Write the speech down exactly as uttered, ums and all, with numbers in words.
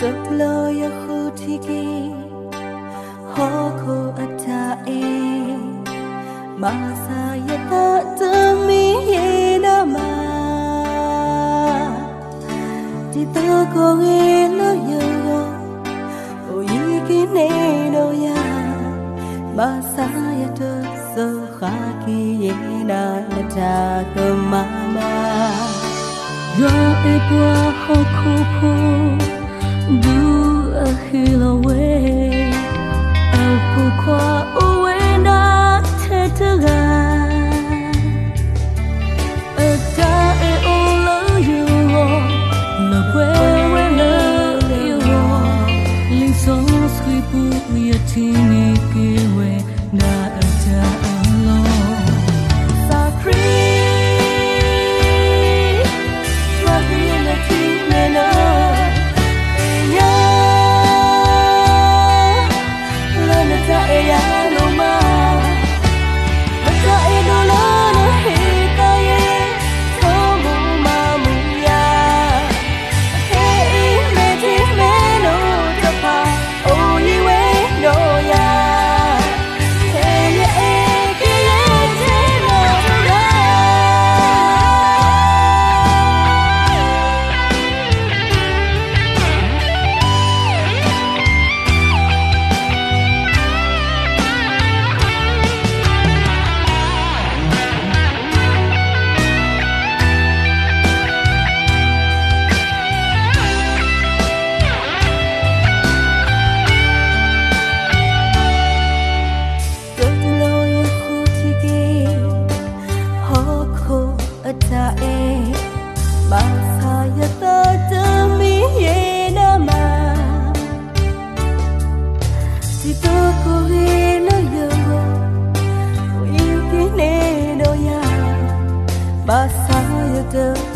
lo ya khutiki hoko atae masa ya ta tami ye na ma ti to ko nge lo yo o yi ki ne no ya masa ya ta so kha ki ye na na ta ko mama yo e bua hoko ko do a hill away el ku kwa uwe na tetaga a ta e o lo you lo kwe we lo you ling so sweet bu ya tini ke we na a ta lo sa free trust in the team and Basta ya